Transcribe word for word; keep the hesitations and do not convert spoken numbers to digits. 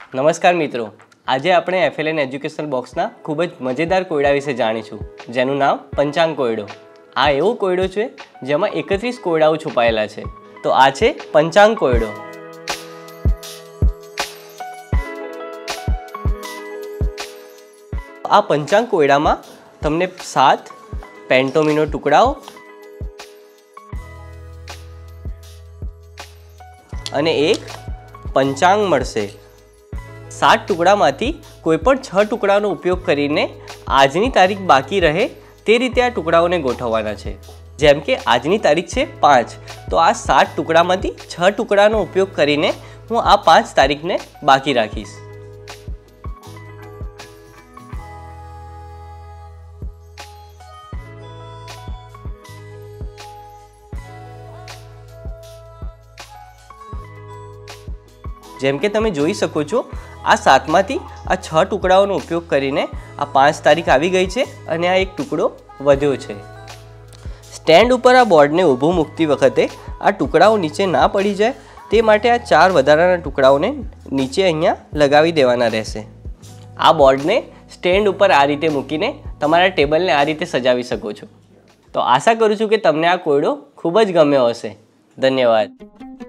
નમસ્કાર મિત્રો, આજે આપણે એફએલએન એજ્યુકેશનલ બોક્સના ખૂબ જ મજેદાર કોયડા વિશે જાણીશું, જેનું નામ પંચાંગ કોયડો. આ એવો કોયડો છે જેમાં એકત્રીસ કોયડાઓ છુપાયેલા છે. તો આ છે પંચાંગ કોયડો. આ પંચાંગ કોયડામાં તમને સાત પેન્ટોમીનો ટુકડાઓ અને એક પંચાંગ મળશે. સાત ટુકડામાંથી કોઈપણ છ ટુકડાનો ઉપયોગ કરીને આજની તારીખ બાકી રહે તે રીતે આ ટુકડાઓને ગોઠવવાના છે. જેમ કે આજની તારીખ છે પાંચ, તો આ સાત ટુકડામાંથી છ ટુકડાનો ઉપયોગ કરીને હું આ પાંચ તારીખને બાકી રાખીશ. જેમ કે તમે જોઈ શકો છો, આ સાતમાંથી આ છ ટુકડાઓનો ઉપયોગ કરીને આ પાંચ તારીખ આવી ગઈ છે અને આ એક ટુકડો વધ્યો છે. સ્ટેન્ડ ઉપર આ બોર્ડને ઊભું મૂકતી વખતે આ ટુકડાઓ નીચે ના પડી જાય તે માટે આ ચાર વધારાના ટુકડાઓને નીચે અહીંયા લગાવી દેવાના રહેશે. આ બોર્ડને સ્ટેન્ડ ઉપર આ રીતે મૂકીને તમારા ટેબલને આ રીતે સજાવી શકો છો. તો આશા કરું છું કે તમને આ કોયડો ખૂબ જ ગમ્યો હશે. ધન્યવાદ.